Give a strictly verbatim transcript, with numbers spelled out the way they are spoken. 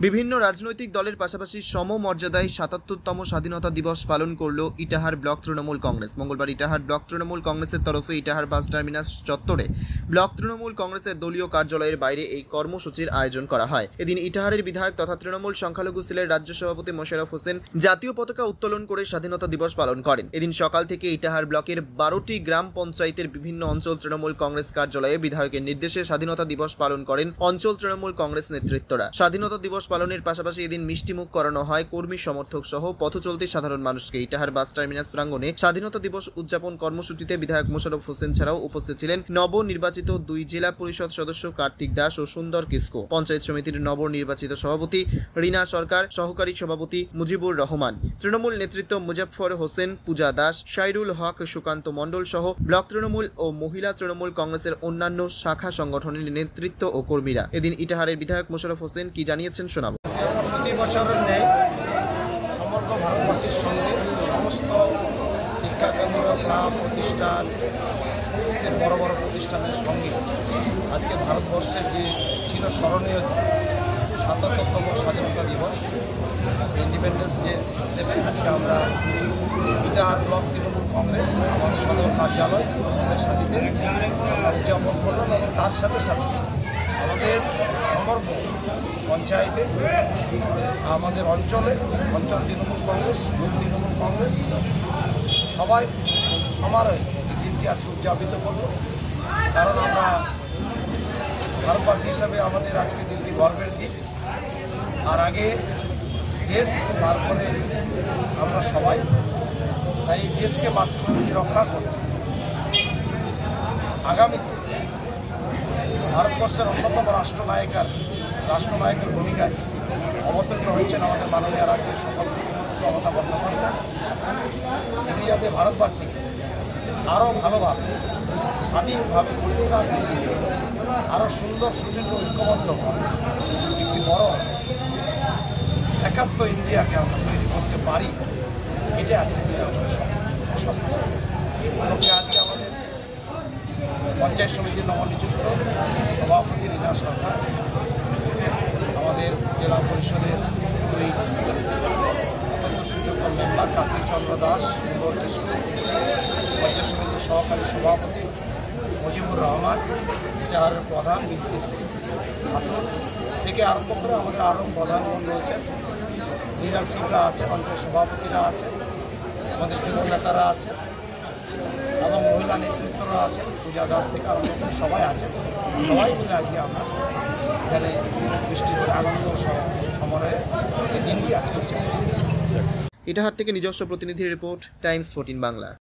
বিভিন্ন রাজনৈতিক দলের পাশাপাশি সমমর্যাদায় সাতাত্তরতম স্বাধীনতা দিবস পালন করল ইটাহার ব্লক তৃণমূল কংগ্রেস। মঙ্গলবার ইটাহার ব্লক তৃণমূল কংগ্রেসের তরফে ইটাহার বাস টার্মিনাস চত্বরে ব্লক তৃণমূল কংগ্রেসের দলীয় কার্যালয়ের বাইরে এই কর্মসূচির আয়োজন করা হয়। এদিন ইটাহারের বিধায়ক তথা তৃণমূল সংখ্যালঘু সেলের রাজ্য সভাপতি মোশাররফ হোসেন জাতীয় পতাকা উত্তোলন করে স্বাধীনতা দিবস পালন করেন। এদিন সকাল থেকে ইটাহার ব্লকের বারোটি গ্রাম পঞ্চায়েতের বিভিন্ন অঞ্চল তৃণমূল কংগ্রেস কার্যালয়ে বিধায়কের নির্দেশে স্বাধীনতা দিবস পালন করেন অঞ্চল তৃণমূল কংগ্রেস নেতৃত্বরা। স্বাধীনতা দিবস পালনের পাশাপাশি এদিন মিষ্টিমুখ করানো হয় কর্মী সমর্থক সহ পথচলতি সাধারণ মানুষকে। ইটাহার বাস টার্মিনাস প্রাঙ্গণে স্বাধীনতা দিবস উদযাপন কর্মসূচিতে বিধায়ক মোশাররফ হোসেন ছাড়াও উপস্থিত ছিলেন নবনির্বাচিত দুই জেলা পরিষদ সদস্য কার্তিক দাস ও সুন্দর কিসকো, পঞ্চায়েত সমিতির নবনির্বাচিত সভাপতি রীনা সরকার, সহকারী সভাপতি মুজিবুর রহমান, তৃণমূল নেতৃত্ব মুজাফফর হোসেন, পূজা দাস, শাইরুল হক, সুকান্ত মণ্ডল সহ ব্লক তৃণমূল ও মহিলা তৃণমূল কংগ্রেসের অন্যান্য শাখা সংগঠনের নেতৃত্ব ও কর্মীরা। এদিন ইটাহারের বিধায়ক মোশাররফ হোসেন কি জানিয়েছেন শোনাব। প্রতি বছরের ন্যায় সমগ্র ভারতবাসীর সঙ্গে সমস্ত শিক্ষাকেন্দ্র, ক্লাব, প্রতিষ্ঠান, বড় বড় প্রতিষ্ঠানের সঙ্গে আজকে ভারতবর্ষের যে চিরস্মরণীয় সাতাত্তরতম স্বাধীনতা দিবস ইন্ডিপেন্ডেন্স ডে হিসেবে আজকে আমরা ইটাহার ব্লক তৃণমূল কংগ্রেস আমার সদর কার্যালয় কংগ্রেস সাথীতে আমরা উদযাপন করলাম এবং তার সাথে সাথে আমাদের সমগ্র পঞ্চায়েতে, আমাদের অঞ্চলে অঞ্চল তৃণমূল কংগ্রেস, বুথ তৃণমূল কংগ্রেস সবাই সমারোহে এই দিনটি আজকে উদযাপিত করব। কারণ আমরা ভারতবাসী হিসাবে আমাদের আজকে দিনটি গর্বের দিন। আর আগে দেশ, তারপরে আমরা সবাই, তাই এই দেশকে মাতৃভূমিকে রক্ষা করছি। আগামীতে ভারতবর্ষের অন্যতম রাষ্ট্রনায়িকার রাষ্ট্রনায়কের ভূমিকায় অবতীর্ণ হচ্ছেন আমাদের মাননীয় রাজ্যের সকল মুখ্যমন্ত্রী মমতা বন্দ্যোপাধ্যায়। তিনি যাতে ভারতবাসীকে আরও ভালোভাবে স্বাধীনভাবে পরিত্রাণ দিয়ে আরও সুন্দর সুদৃঢ় ঐক্যবদ্ধ একটি বড় একাত্ম ইন্ডিয়াকে আমরা তৈরি করতে পারি, এটা আজকে আমাদের স্বপ্ন। এই উপলক্ষে আজকে আমাদের পঞ্চায়েত সমিতির নবনিযুক্ত সভাপতি রীনা সরকার, আমাদের জেলা পরিষদের দুই অত্যন্ত মেম্বার কার্তিক চন্দ্র দাস, পঞ্চায়েত সমিতির সহকারী সভাপতি মুজিবুর রহমান, ইটাহারের প্রধান বিদ্যুৎ খাতুন থেকে আরম্ভ করে আমাদের আরও প্রধানমন্ত্রী রয়েছেন, লিডারশিপরা আছে, অঞ্চল সভাপতিরা আছে, আমাদের যুব নেতারা আছে এবং মহিলা নেতৃত্বরা আছে, পূজা দাস থেকে আরম্ভ করে সবাই আছে। সবাই মিলে আজকে আমরা এখানে বৃষ্টি করে আনন্দ সমারোহে এই দিনটি আজকে হচ্ছে। ইটাহার থেকে নিজস্ব প্রতিনিধির রিপোর্ট, টাইমস ফোরটিন বাংলা।